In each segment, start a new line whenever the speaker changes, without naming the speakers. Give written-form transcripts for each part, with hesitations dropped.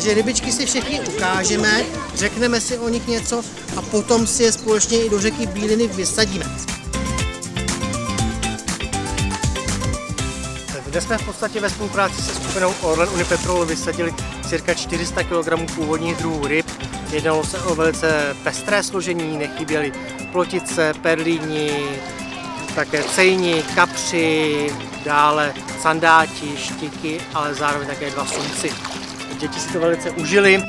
Takže rybičky si všechny ukážeme, řekneme si o nich něco a potom si je společně i do řeky Bíliny vysadíme. Kde jsme v podstatě ve spolupráci se skupinou Orlen Unipetrol vysadili cirka 400 kg původních druhů ryb. Jednalo se o velice pestré složení, nechyběly plotice, perlíni, také cejni, kapři, dále sandáti, štiky, ale zároveň také 2 sumci. Děti si to velice užili.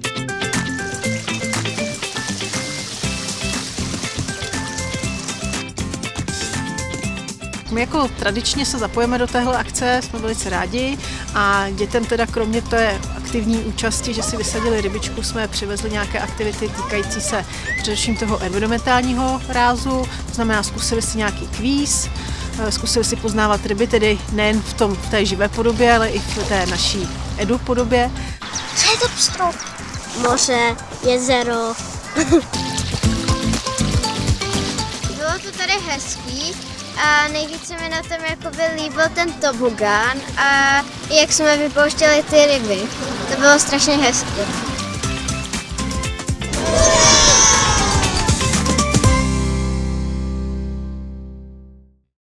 My jako tradičně se zapojíme do téhle akce, jsme velice rádi a dětem teda kromě té aktivní účasti, že si vysadili rybičku, jsme přivezli nějaké aktivity týkající se především toho environmentálního rázu, to znamená zkusili si nějaký kvíz, zkusili si poznávat ryby, tedy nejen v té živé podobě, ale i v té naší edu podobě.
Co je to pstrou? Moře, jezero. Bylo to tady hezký a nejvíce mi na tom líbil ten tobogán a jak jsme vypouštěli ty ryby. To bylo strašně hezké.